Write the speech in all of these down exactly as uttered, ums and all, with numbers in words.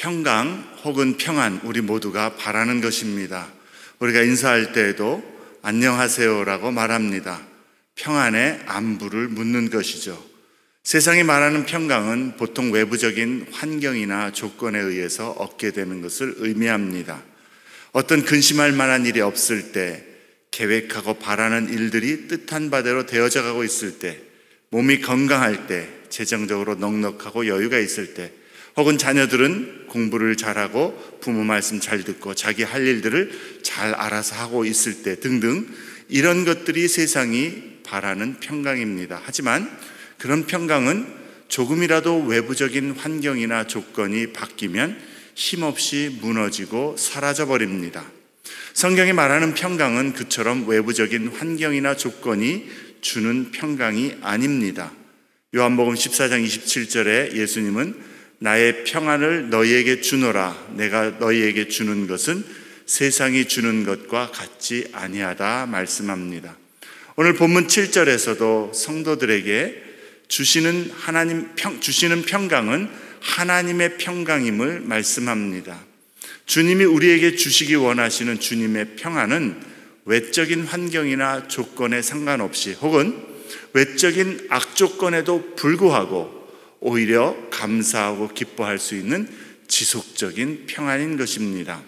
평강 혹은 평안, 우리 모두가 바라는 것입니다. 우리가 인사할 때에도 안녕하세요라고 말합니다. 평안의 안부를 묻는 것이죠. 세상이 말하는 평강은 보통 외부적인 환경이나 조건에 의해서 얻게 되는 것을 의미합니다. 어떤 근심할 만한 일이 없을 때, 계획하고 바라는 일들이 뜻한 바대로 되어져 가고 있을 때, 몸이 건강할 때, 재정적으로 넉넉하고 여유가 있을 때, 혹은 자녀들은 공부를 잘하고 부모 말씀 잘 듣고 자기 할 일들을 잘 알아서 하고 있을 때 등등, 이런 것들이 세상이 바라는 평강입니다. 하지만 그런 평강은 조금이라도 외부적인 환경이나 조건이 바뀌면 힘없이 무너지고 사라져버립니다. 성경이 말하는 평강은 그처럼 외부적인 환경이나 조건이 주는 평강이 아닙니다. 요한복음 십사 장 이십칠 절에 예수님은 나의 평안을 너희에게 주노라, 내가 너희에게 주는 것은 세상이 주는 것과 같지 아니하다 말씀합니다. 오늘 본문 칠 절에서도 성도들에게 주시는 하나님 평, 주시는 평강은 하나님의 평강임을 말씀합니다. 주님이 우리에게 주시기 원하시는 주님의 평안은 외적인 환경이나 조건에 상관없이, 혹은 외적인 악조건에도 불구하고 오히려 감사하고 기뻐할 수 있는 지속적인 평안인 것입니다.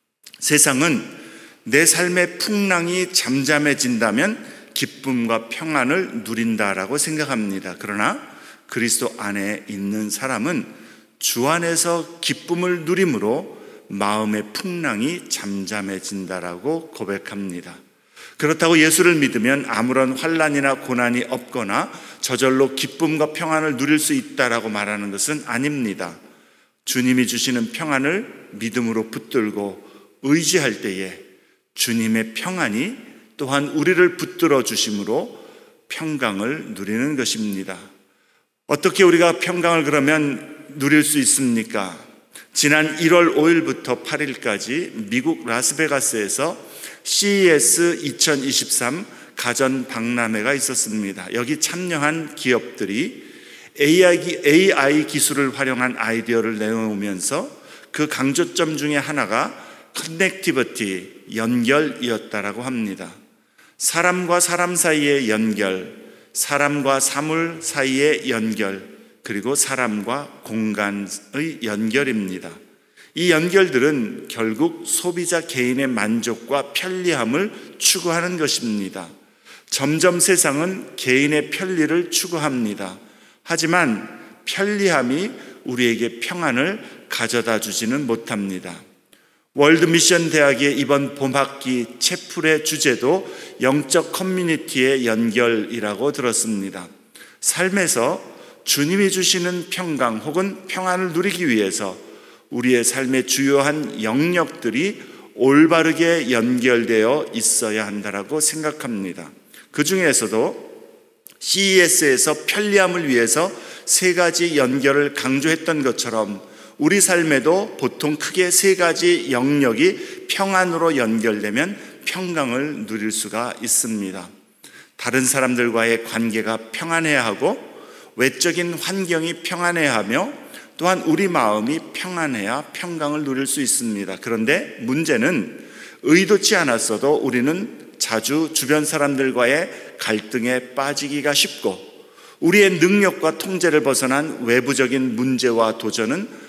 세상은 내 삶의 풍랑이 잠잠해진다면 기쁨과 평안을 누린다라고 생각합니다. 그러나 그리스도 안에 있는 사람은 주 안에서 기쁨을 누림으로 마음의 풍랑이 잠잠해진다라고 고백합니다. 그렇다고 예수를 믿으면 아무런 환난이나 고난이 없거나 저절로 기쁨과 평안을 누릴 수 있다라고 말하는 것은 아닙니다. 주님이 주시는 평안을 믿음으로 붙들고 의지할 때에 주님의 평안이 또한 우리를 붙들어 주심으로 평강을 누리는 것입니다. 어떻게 우리가 평강을 그러면 누릴 수 있습니까? 지난 일월 오일부터 팔일까지 미국 라스베가스에서 씨이에스 이천이십삼 가전 박람회가 있었습니다. 여기 참여한 기업들이 에이아이 기술을 활용한 아이디어를 내놓으면서 그 강조점 중에 하나가 커넥티비티, 연결이었다라고 합니다. 사람과 사람 사이의 연결, 사람과 사물 사이의 연결, 그리고 사람과 공간의 연결입니다. 이 연결들은 결국 소비자 개인의 만족과 편리함을 추구하는 것입니다. 점점 세상은 개인의 편리를 추구합니다. 하지만 편리함이 우리에게 평안을 가져다 주지는 못합니다. 월드미션 대학의 이번 봄학기 채플의 주제도 영적 커뮤니티의 연결이라고 들었습니다. 삶에서 주님이 주시는 평강 혹은 평안을 누리기 위해서 우리의 삶의 주요한 영역들이 올바르게 연결되어 있어야 한다고 생각합니다. 그 중에서도 씨이에스에서 편리함을 위해서 세 가지 연결을 강조했던 것처럼 우리 삶에도 보통 크게 세 가지 영역이 평안으로 연결되면 평강을 누릴 수가 있습니다. 다른 사람들과의 관계가 평안해야 하고, 외적인 환경이 평안해야 하며, 또한 우리 마음이 평안해야 평강을 누릴 수 있습니다. 그런데 문제는 의도치 않았어도 우리는 자주 주변 사람들과의 갈등에 빠지기가 쉽고, 우리의 능력과 통제를 벗어난 외부적인 문제와 도전은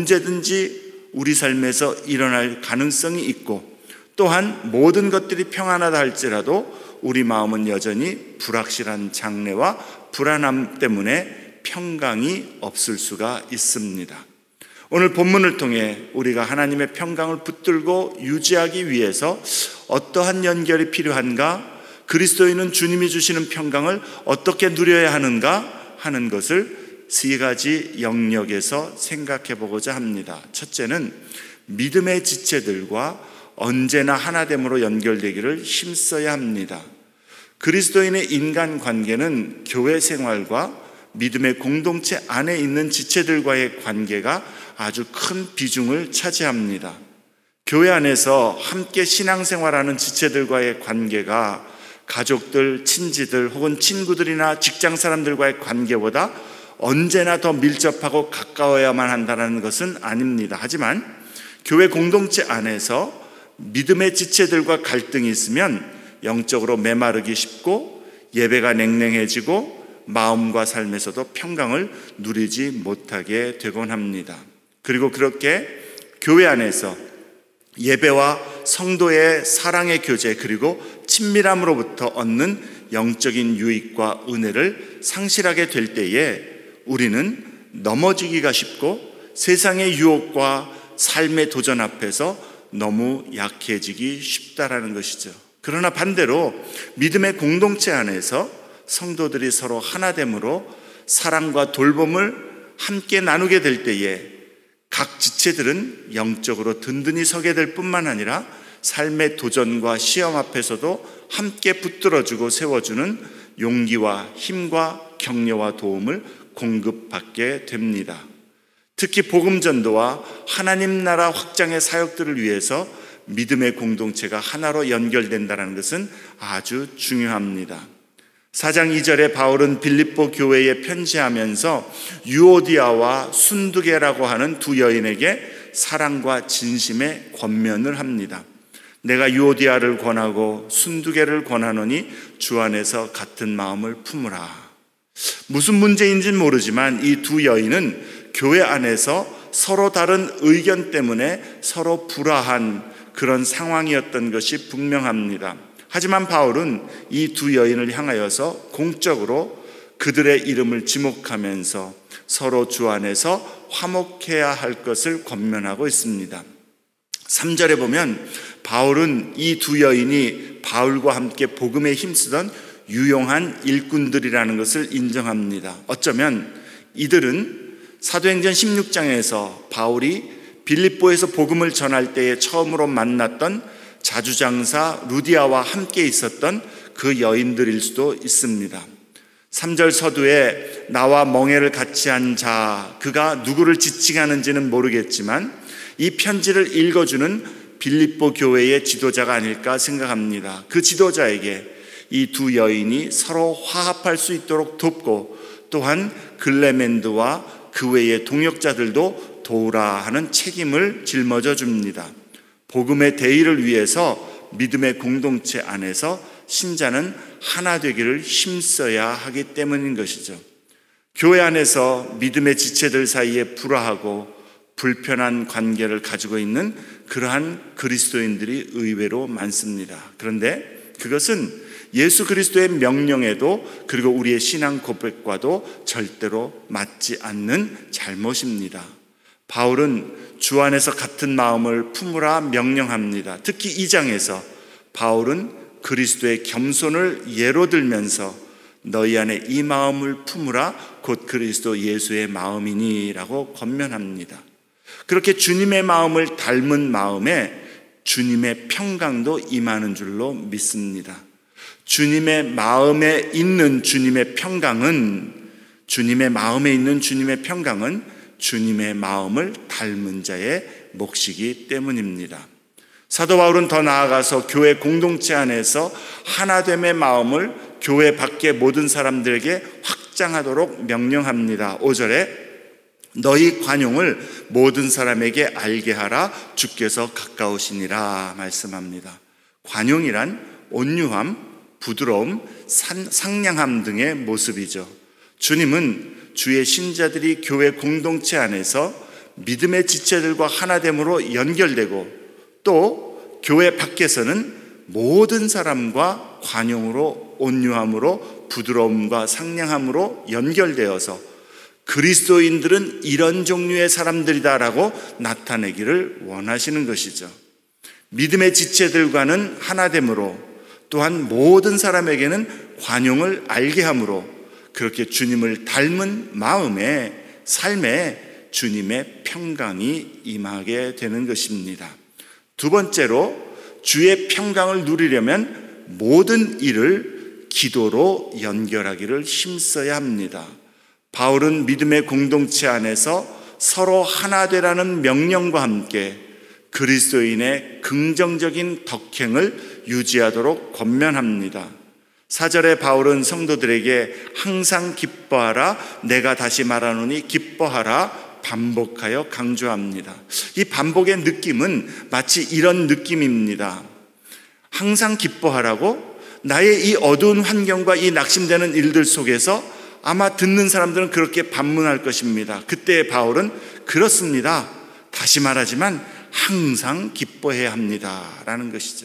언제든지 우리 삶에서 일어날 가능성이 있고, 또한 모든 것들이 평안하다 할지라도 우리 마음은 여전히 불확실한 장래와 불안함 때문에 평강이 없을 수가 있습니다. 오늘 본문을 통해 우리가 하나님의 평강을 붙들고 유지하기 위해서 어떠한 연결이 필요한가, 그리스도인은 주님이 주시는 평강을 어떻게 누려야 하는가 하는 것을 세 가지 영역에서 생각해 보고자 합니다. 첫째는 믿음의 지체들과 언제나 하나됨으로 연결되기를 힘써야 합니다. 그리스도인의 인간관계는 교회 생활과 믿음의 공동체 안에 있는 지체들과의 관계가 아주 큰 비중을 차지합니다. 교회 안에서 함께 신앙생활하는 지체들과의 관계가 가족들, 친지들 혹은 친구들이나 직장 사람들과의 관계보다 언제나 더 밀접하고 가까워야만 한다는 것은 아닙니다. 하지만 교회 공동체 안에서 믿음의 지체들과 갈등이 있으면 영적으로 메마르기 쉽고 예배가 냉랭해지고 마음과 삶에서도 평강을 누리지 못하게 되곤 합니다. 그리고 그렇게 교회 안에서 예배와 성도의 사랑의 교제 그리고 친밀함으로부터 얻는 영적인 유익과 은혜를 상실하게 될 때에 우리는 넘어지기가 쉽고 세상의 유혹과 삶의 도전 앞에서 너무 약해지기 쉽다라는 것이죠. 그러나 반대로 믿음의 공동체 안에서 성도들이 서로 하나됨으로 사랑과 돌봄을 함께 나누게 될 때에 각 지체들은 영적으로 든든히 서게 될 뿐만 아니라 삶의 도전과 시험 앞에서도 함께 붙들어주고 세워주는 용기와 힘과 격려와 도움을 공급받게 됩니다. 특히 복음 전도와 하나님 나라 확장의 사역들을 위해서 믿음의 공동체가 하나로 연결된다는 것은 아주 중요합니다. 사 장 이 절에 바울은 빌립보 교회에 편지하면서 유오디아와 순두계라고 하는 두 여인에게 사랑과 진심의 권면을 합니다. 내가 유오디아를 권하고 순두계를 권하노니 주 안에서 같은 마음을 품으라. 무슨 문제인지는 모르지만 이 두 여인은 교회 안에서 서로 다른 의견 때문에 서로 불화한 그런 상황이었던 것이 분명합니다. 하지만 바울은 이 두 여인을 향하여서 공적으로 그들의 이름을 지목하면서 서로 주 안에서 화목해야 할 것을 권면하고 있습니다. 삼 절에 보면 바울은 이 두 여인이 바울과 함께 복음에 힘쓰던 유용한 일꾼들이라는 것을 인정합니다. 어쩌면 이들은 사도행전 십육 장에서 바울이 빌립보에서 복음을 전할 때에 처음으로 만났던 자주장사 루디아와 함께 있었던 그 여인들일 수도 있습니다. 삼 절 서두에 나와 멍에를 같이 한 자, 그가 누구를 지칭하는지는 모르겠지만 이 편지를 읽어주는 빌립보 교회의 지도자가 아닐까 생각합니다. 그 지도자에게 이 두 여인이 서로 화합할 수 있도록 돕고 또한 글레멘드와 그 외의 동역자들도 도우라 하는 책임을 짊어져 줍니다. 복음의 대의를 위해서 믿음의 공동체 안에서 신자는 하나 되기를 힘써야 하기 때문인 것이죠. 교회 안에서 믿음의 지체들 사이에 불화하고 불편한 관계를 가지고 있는 그러한 그리스도인들이 의외로 많습니다. 그런데 그것은 예수 그리스도의 명령에도 그리고 우리의 신앙 고백과도 절대로 맞지 않는 잘못입니다. 바울은 주 안에서 같은 마음을 품으라 명령합니다. 특히 이 장에서 바울은 그리스도의 겸손을 예로 들면서 너희 안에 이 마음을 품으라 곧 그리스도 예수의 마음이니 라고 권면합니다. 그렇게 주님의 마음을 닮은 마음에 주님의 평강도 임하는 줄로 믿습니다. 주님의 마음에 있는 주님의 평강은 주님의 마음에 있는 주님의 평강은 주님의 마음을 닮은 자의 몫이기 때문입니다. 사도 바울은 더 나아가서 교회 공동체 안에서 하나됨의 마음을 교회 밖의 모든 사람들에게 확장하도록 명령합니다. 오 절에 너희 관용을 모든 사람에게 알게 하라 주께서 가까우시니라 말씀합니다. 관용이란 온유함, 부드러움, 산, 상냥함 등의 모습이죠. 주님은 주의 신자들이 교회 공동체 안에서 믿음의 지체들과 하나됨으로 연결되고 또 교회 밖에서는 모든 사람과 관용으로 온유함으로 부드러움과 상냥함으로 연결되어서 그리스도인들은 이런 종류의 사람들이다라고 나타내기를 원하시는 것이죠. 믿음의 지체들과는 하나됨으로 또한 모든 사람에게는 관용을 알게 함으로 그렇게 주님을 닮은 마음에 삶에 주님의 평강이 임하게 되는 것입니다. 두 번째로 주의 평강을 누리려면 모든 일을 기도로 연결하기를 힘써야 합니다. 바울은 믿음의 공동체 안에서 서로 하나 되라는 명령과 함께 그리스도인의 긍정적인 덕행을 유지하도록 권면합니다. 사 절에 바울은 성도들에게 항상 기뻐하라, 내가 다시 말하노니 기뻐하라 반복하여 강조합니다. 이 반복의 느낌은 마치 이런 느낌입니다. 항상 기뻐하라고? 나의 이 어두운 환경과 이 낙심되는 일들 속에서 아마 듣는 사람들은 그렇게 반문할 것입니다. 그때 바울은 그렇습니다. 다시 말하지만 항상 기뻐해야 합니다 라는 것이죠.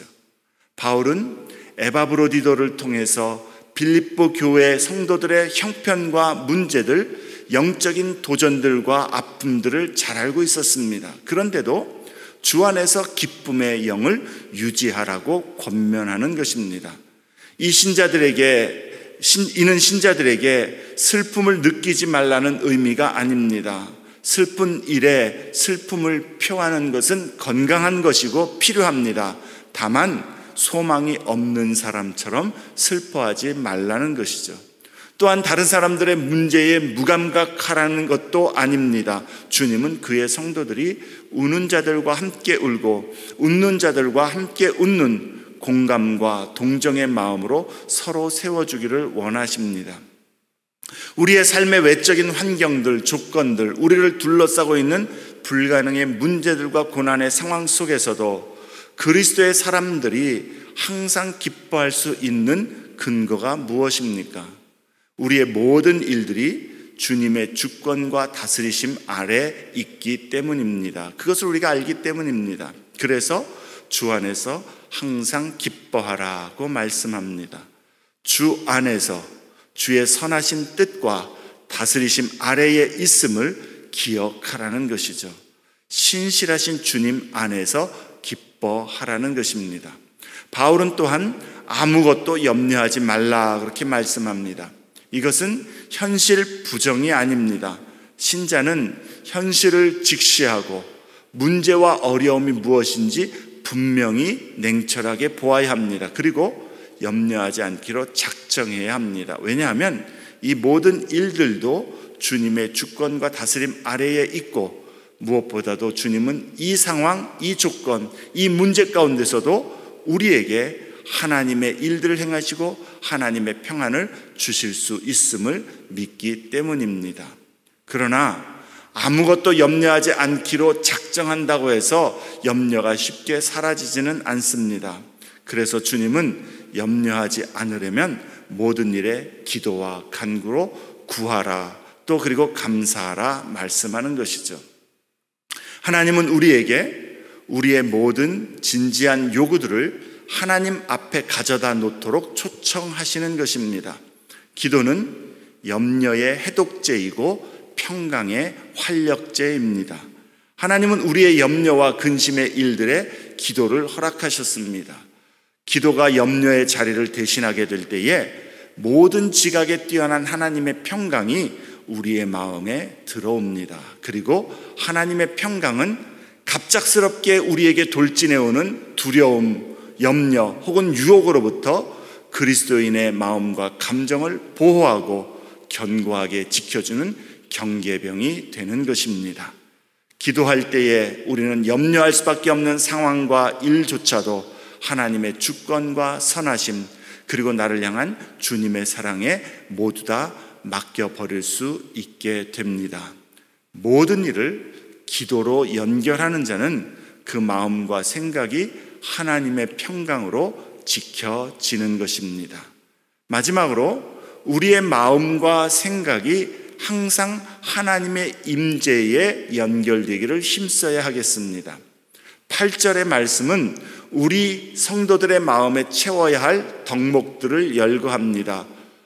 바울은 에바브로디도를 통해서 빌립보 교회 성도들의 형편과 문제들, 영적인 도전들과 아픔들을 잘 알고 있었습니다. 그런데도 주 안에서 기쁨의 영을 유지하라고 권면하는 것입니다. 이 신자들에게, 이는 신자들에게 슬픔을 느끼지 말라는 의미가 아닙니다. 슬픈 일에 슬픔을 표하는 것은 건강한 것이고 필요합니다. 다만 소망이 없는 사람처럼 슬퍼하지 말라는 것이죠. 또한 다른 사람들의 문제에 무감각하라는 것도 아닙니다. 주님은 그의 성도들이 우는 자들과 함께 울고 웃는 자들과 함께 웃는 공감과 동정의 마음으로 서로 세워주기를 원하십니다. 우리의 삶의 외적인 환경들, 조건들, 우리를 둘러싸고 있는 불가능의 문제들과 고난의 상황 속에서도 그리스도의 사람들이 항상 기뻐할 수 있는 근거가 무엇입니까? 우리의 모든 일들이 주님의 주권과 다스리심 아래 있기 때문입니다. 그것을 우리가 알기 때문입니다. 그래서 주 안에서 항상 기뻐하라고 말씀합니다. 주 안에서 주의 선하신 뜻과 다스리심 아래에 있음을 기억하라는 것이죠. 신실하신 주님 안에서 기뻐하라는 것입니다. 바울은 또한 아무것도 염려하지 말라 그렇게 말씀합니다. 이것은 현실 부정이 아닙니다. 신자는 현실을 직시하고 문제와 어려움이 무엇인지 분명히 냉철하게 보아야 합니다. 그리고 염려하지 않기로 작정해야 합니다. 왜냐하면 이 모든 일들도 주님의 주권과 다스림 아래에 있고 무엇보다도 주님은 이 상황, 이 조건, 이 문제 가운데서도 우리에게 하나님의 일들을 행하시고 하나님의 평안을 주실 수 있음을 믿기 때문입니다. 그러나 아무것도 염려하지 않기로 작정한다고 해서 염려가 쉽게 사라지지는 않습니다. 그래서 주님은 염려하지 않으려면 모든 일에 기도와 간구로 구하라, 또 그리고 감사하라 말씀하는 것이죠. 하나님은 우리에게 우리의 모든 진지한 요구들을 하나님 앞에 가져다 놓도록 초청하시는 것입니다. 기도는 염려의 해독제이고 평강의 활력제입니다. 하나님은 우리의 염려와 근심의 일들에 기도를 허락하셨습니다. 기도가 염려의 자리를 대신하게 될 때에 모든 지각에 뛰어난 하나님의 평강이 우리의 마음에 들어옵니다. 그리고 하나님의 평강은 갑작스럽게 우리에게 돌진해오는 두려움, 염려 혹은 유혹으로부터 그리스도인의 마음과 감정을 보호하고 견고하게 지켜주는 경계병이 되는 것입니다. 기도할 때에 우리는 염려할 수밖에 없는 상황과 일조차도 하나님의 주권과 선하심 그리고 나를 향한 주님의 사랑에 모두 다 맡겨버릴 수 있게 됩니다. 모든 일을 기도로 연결하는 자는 그 마음과 생각이 하나님의 평강으로 지켜지는 것입니다. 마지막으로 우리의 마음과 생각이 항상 하나님의 임재에 연결되기를 힘써야 하겠습니다. 팔 절의 말씀은 우리 성도들의 마음에 채워야 할 덕목들을 열거합니다.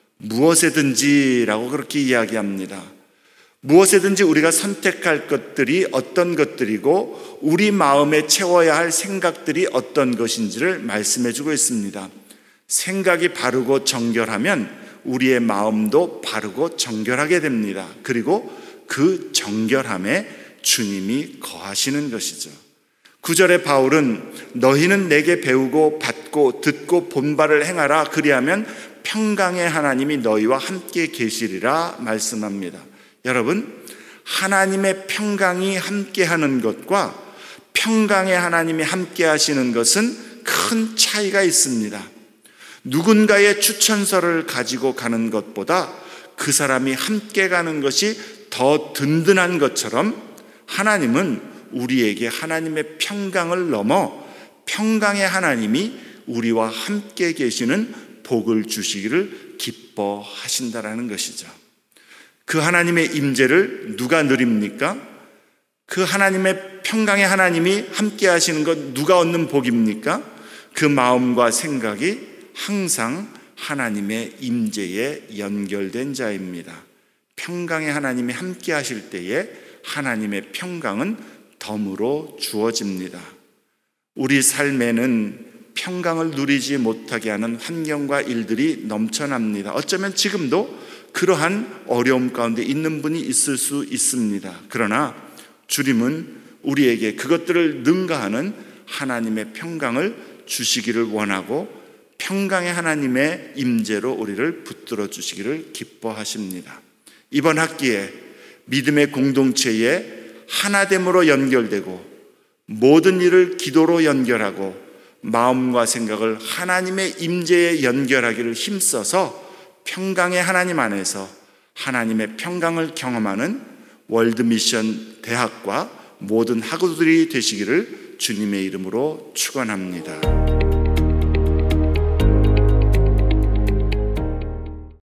무엇에든지라고 그렇게 이야기합니다. 무엇에든지 우리가 선택할 것들이 어떤 것들이고 우리 마음에 채워야 할 생각들이 어떤 것인지를 말씀해 주고 있습니다. 생각이 바르고 정결하면 우리의 마음도 바르고 정결하게 됩니다. 그리고 그 정결함에 주님이 거하시는 것이죠. 구 절에 바울은 너희는 내게 배우고 받고 듣고 본 바를 행하라 그리하면 평강의 하나님이 너희와 함께 계시리라 말씀합니다. 여러분, 하나님의 평강이 함께하는 것과 평강의 하나님이 함께 하시는 것은 큰 차이가 있습니다. 누군가의 추천서를 가지고 가는 것보다 그 사람이 함께 가는 것이 더 든든한 것처럼 하나님은 우리에게 하나님의 평강을 넘어 평강의 하나님이 우리와 함께 계시는 복을 주시기를 기뻐하신다라는 것이죠. 그 하나님의 임재를 누가 누립니까? 그 하나님의 평강의 하나님이 함께 하시는 것 누가 얻는 복입니까? 그 마음과 생각이 항상 하나님의 임재에 연결된 자입니다. 평강의 하나님이 함께 하실 때에 하나님의 평강은 덤으로 주어집니다. 우리 삶에는 평강을 누리지 못하게 하는 환경과 일들이 넘쳐납니다. 어쩌면 지금도 그러한 어려움 가운데 있는 분이 있을 수 있습니다. 그러나 주님은 우리에게 그것들을 능가하는 하나님의 평강을 주시기를 원하고 평강의 하나님의 임재로 우리를 붙들어 주시기를 기뻐하십니다. 이번 학기에 믿음의 공동체에 하나됨으로 연결되고 모든 일을 기도로 연결하고 마음과 생각을 하나님의 임재에 연결하기를 힘써서 평강의 하나님 안에서 하나님의 평강을 경험하는 월드미션 대학과 모든 학우들이 되시기를 주님의 이름으로 축원합니다.